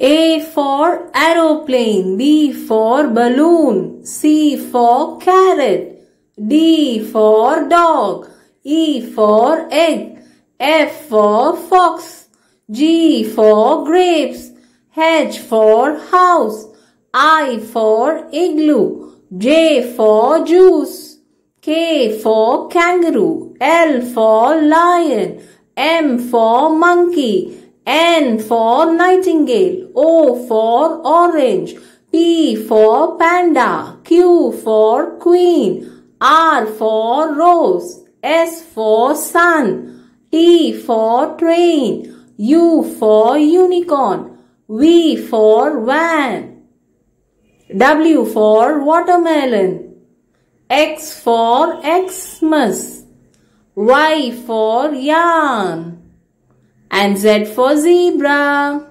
A for aeroplane, B for balloon, C for carrot, D for dog, E for egg, F for fox, G for grapes, H for house, I for igloo, J for juice, K for kangaroo, L for lion, M for monkey, N for nightingale, O for orange, P for panda, Q for queen, R for rose, S for sun, T for train, U for unicorn, V for van, W for watermelon, X for Xmas, Y for yarn, and Z for zebra.